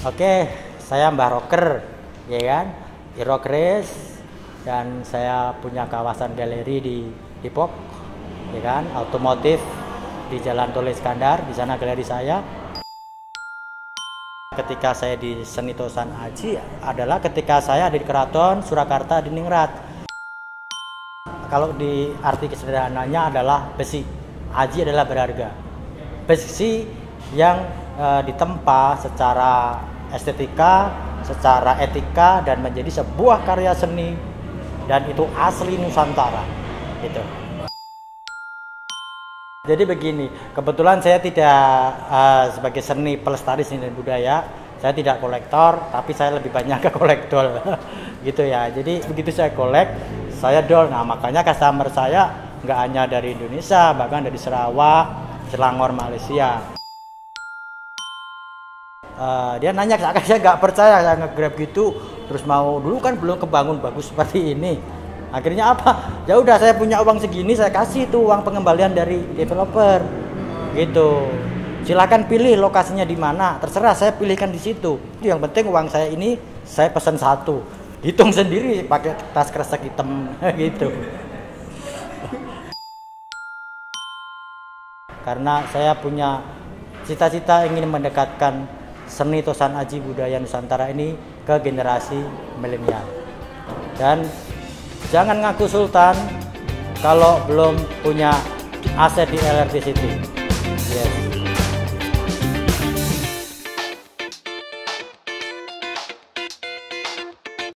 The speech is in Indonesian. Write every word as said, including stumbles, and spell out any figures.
Oke, saya Mbah Rocker, ya kan, di Rock Race, dan saya punya kawasan galeri di Depok, ya kan, otomotif di Jalan Tol Iskandar, di sana galeri saya. Ketika saya di Seni Tosan Aji adalah ketika saya di Keraton Surakarta di Ningrat. Kalau di arti kesederhananya adalah besi, aji adalah berharga. Besi yang e, ditempa secara estetika, secara etika, dan menjadi sebuah karya seni, dan itu asli Nusantara gitu. Jadi begini, kebetulan saya tidak uh, sebagai seni pelestari seni dan budaya, saya tidak kolektor, tapi saya lebih banyak ke kolektor gitu ya. Jadi begitu saya kolek, saya dol. Nah makanya customer saya nggak hanya dari Indonesia, bahkan dari Sarawak, Selangor, Malaysia. Uh, dia nanya, saya nggak percaya, saya nge-grab gitu, terus mau, dulu kan belum kebangun bagus seperti ini. Akhirnya apa? Ya udah, saya punya uang segini, saya kasih tuh uang pengembalian dari developer, gitu. Silakan pilih lokasinya di mana, terserah, saya pilihkan di situ. Yang penting uang saya ini saya pesan satu, hitung sendiri pakai tas kresek hitam, gitu. Karena saya punya cita-cita ingin mendekatkan seni Tosan Aji budaya Nusantara ini ke generasi milenial. Dan jangan ngaku sultan kalau belum punya aset di L R T City.